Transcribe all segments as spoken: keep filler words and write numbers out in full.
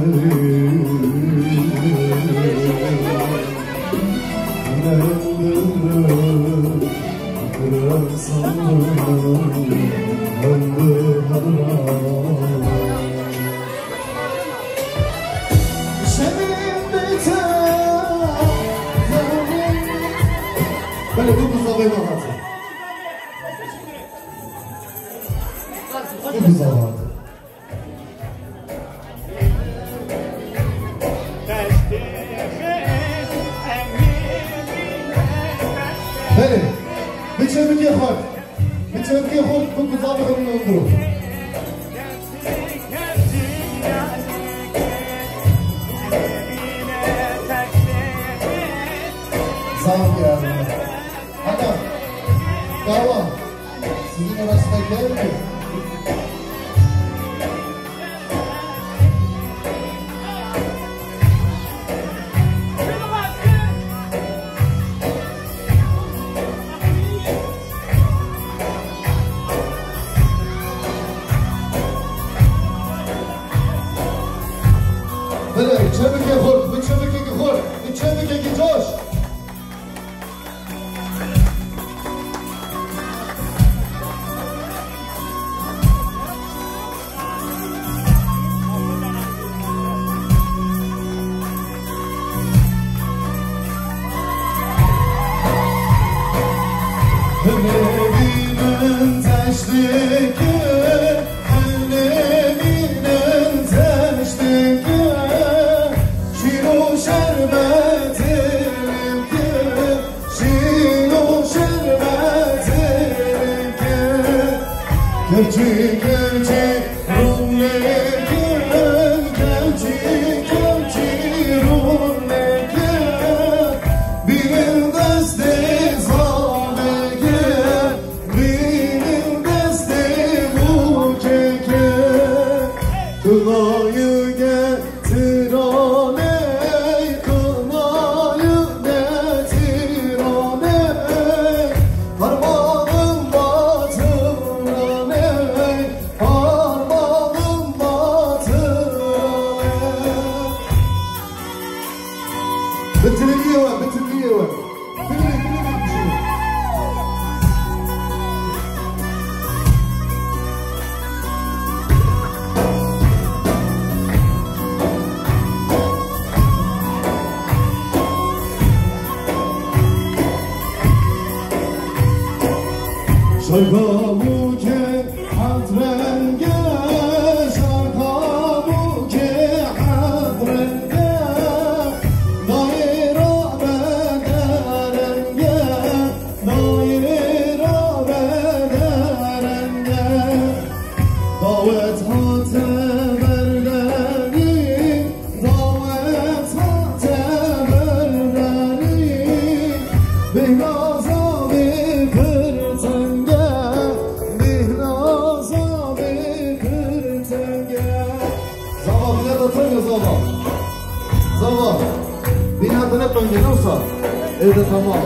Böyle bu buzdolabı bakasın. Bu buzdolabı. Böyle. Bir çabuk yapar. Bir çabuk yapar. Bu buzdolabı öldürür. Sağ ol ya. Adam, dava, sizin arasında gelir mi? Böyle, çabuk yapır, bir çabuk yapır, bir çabuk yapır. Evinin taşlıkı, evinin taşlıkı, şiru şerbetinki, şiru şerbetinki, gerçi gerçi rumleki, gerçi gerçi rumleki, benim desteğim kınayı getir aley, kınayı getir aley, parmağım batır aley, parmağım batır aley. Bitiriyor, bitiriyor. Şarkı ke hadrenge, şarkı ke hadrenge, daira bederenge, daira bederenge, davet hateberleri, davet hateberleri, beynaza bir kırtenge. Zava, Zava, beni adına döngen olsa evde tamam.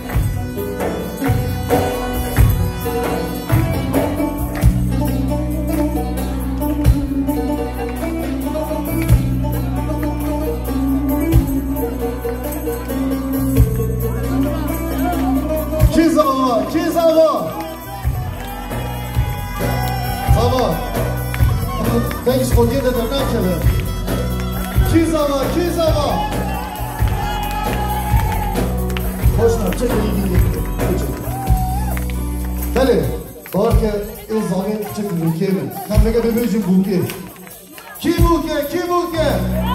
Ki Zava, ki Zava, Zava, ben hiç kolye de dönem kelim. Kizava, Kizava. Hoşna, çek iyi Bale, bağır ki ez zamin çek buke mi? Kamlega bebeci buke. Ki buke, ki buke.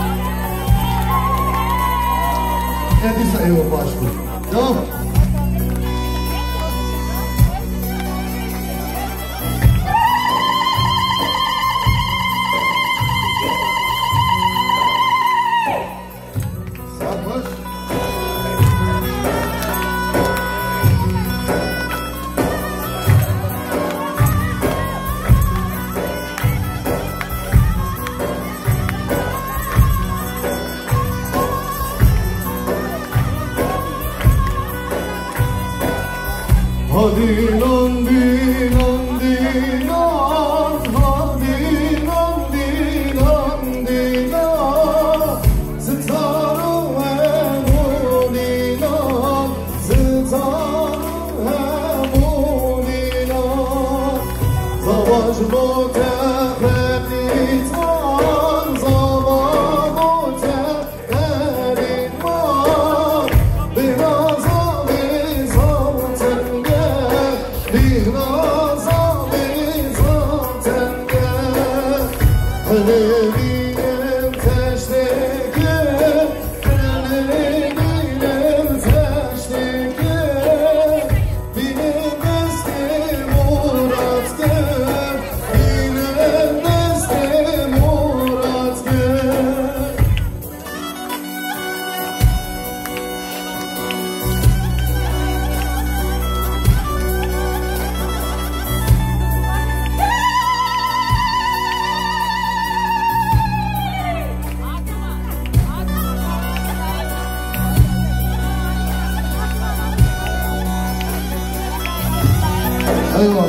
Edisa evo başku. Tamam. Hadinan dinan dinan, hadinan dinan dinan,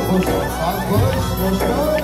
خوش ساعت باش خوش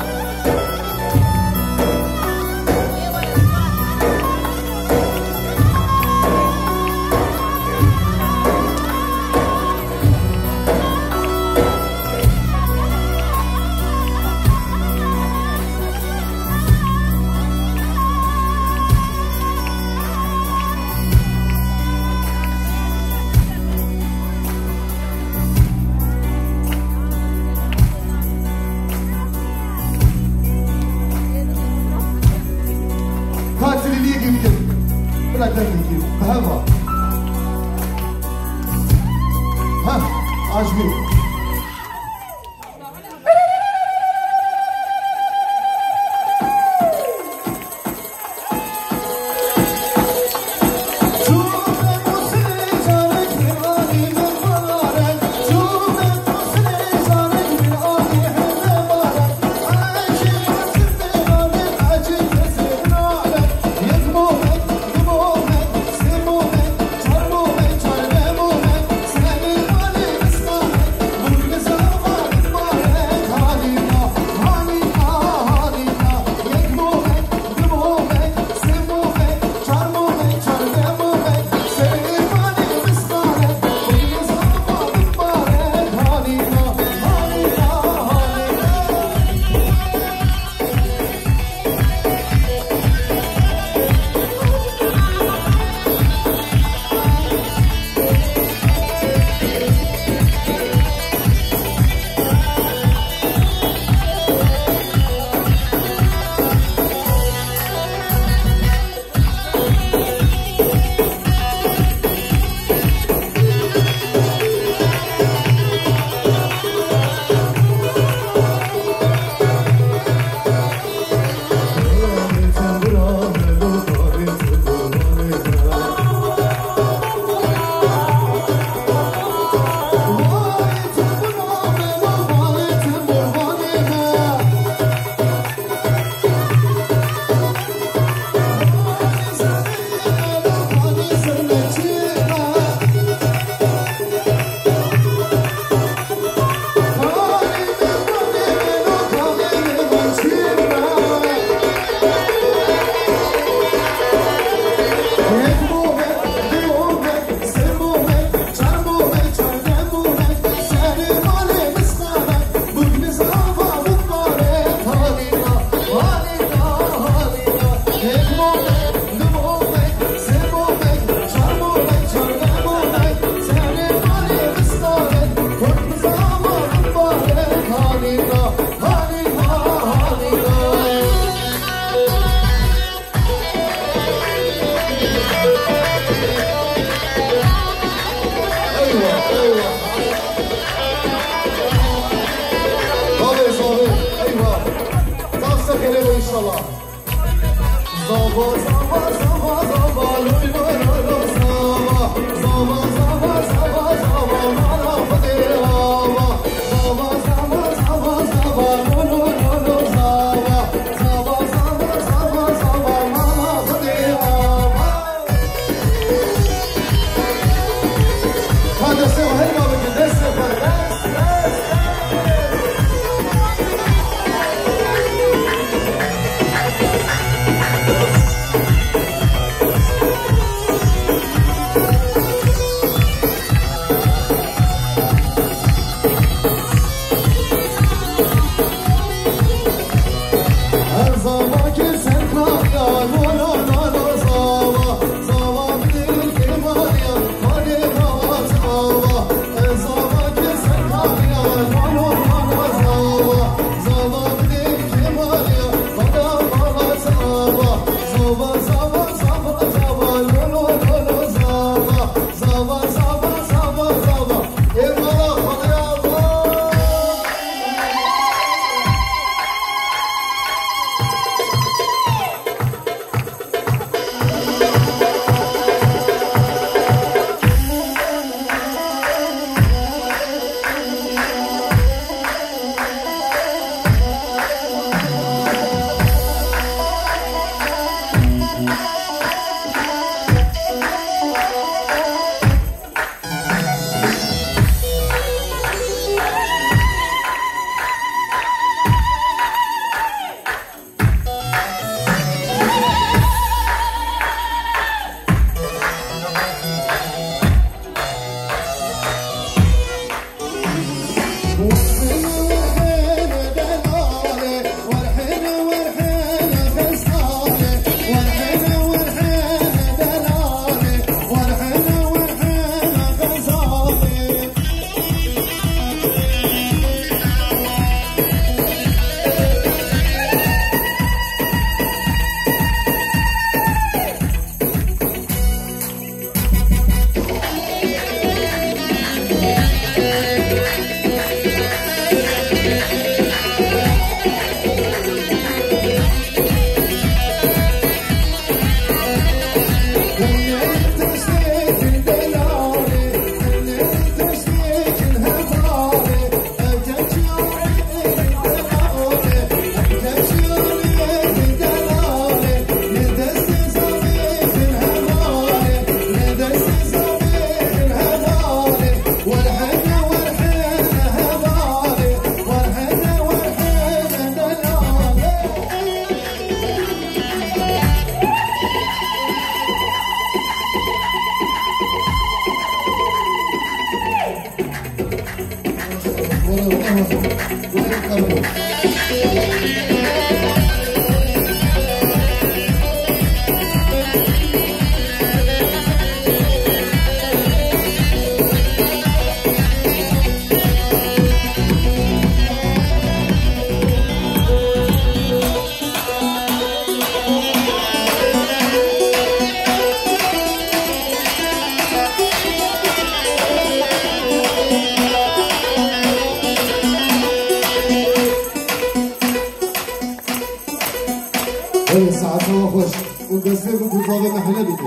ساعتها خوش ودسته بكوكاوي محلة بكو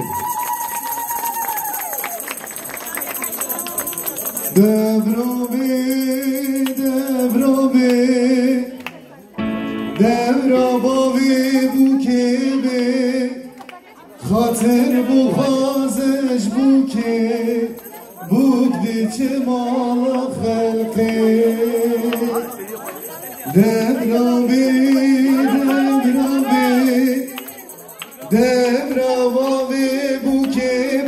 دبروبي دبروبي دبروبي بوكي خاطر بخازش بوكي بوك ديتي مال خلقي دبروبي دبروبي بوكي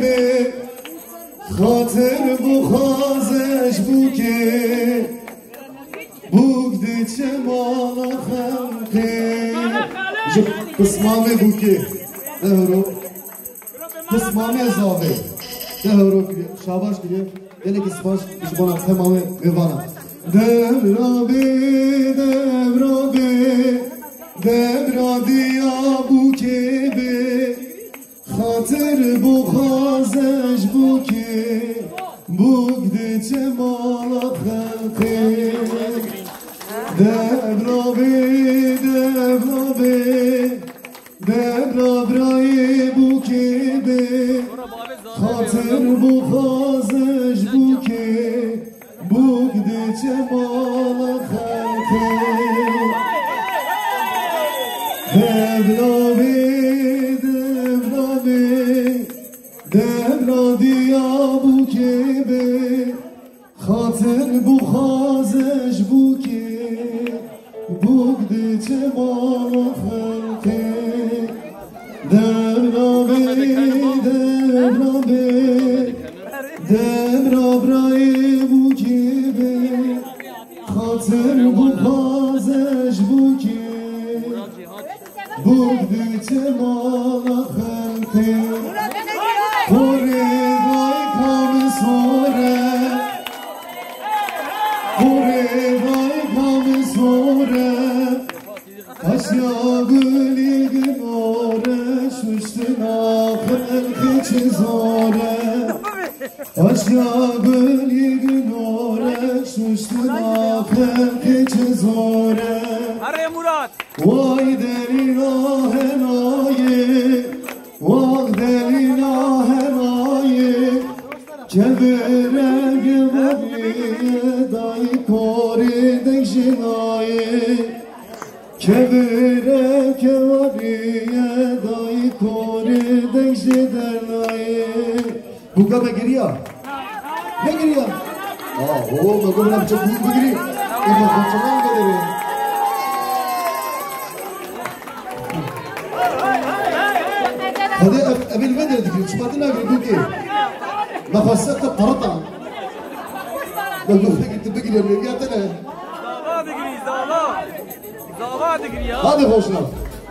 خاطر بخازش بوكي بوك ديتي مال خلقي بسمامي بوكي دهرو بسمامي زاوي دهرو شاباش كريم يلي كسباش إجبانا تمامي ميوانا دبروبي دبروبي دبرادي بوكي بي خاطر بخازش بوكي بوك دي جمال خلقي دبرابي دبرابي دبرابي بوكي بي خاطر بخازش بوكي بوك دي جمال خلقي دبرابي دبرابي دبرادي بوكي بي خاطر بخازش بوكي بوك دي جمال خلقي دبرابي دبرابي دبرابي بوكي بي خاطر بخازش بوكي بوك دي جمال خلقي قري داي كام سوره قري داي كام سوره اشياء بلي جنوره شوشتنا خلقي چزاره اشياء بلي جنوره شوشتنا خلقي چزاره وای دلینا هنایی وای دلینا هنایی که برگ بری دای کاری دکشنایی که برگ بری دای کاری دکشنایی بوکا بگیریا بگیریا آه او بگو منم چه بود بگیری این مخوچمان بداری هذا أبي المدرسة ذكر شو بعدين أقول بوكي ما خصك قرطة بقول لك أنت بقري اللي جاتنا زوا بقري زوا زوا بقري هذا خوشنا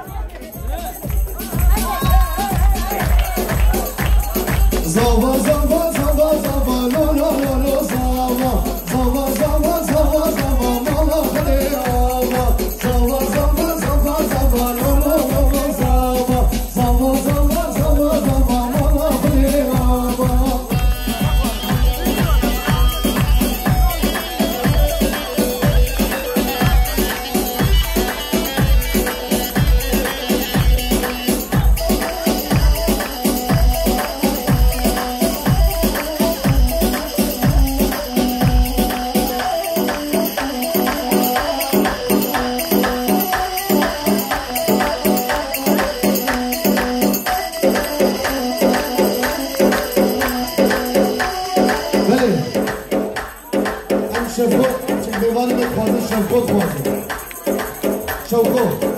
زوا زوا زوا زوا لا لا لا لا زوا زوا زوا زوا زوا ما لا خلي الله زوا زوا زوا زوا لا لا لا زوا زوا زوا شوکو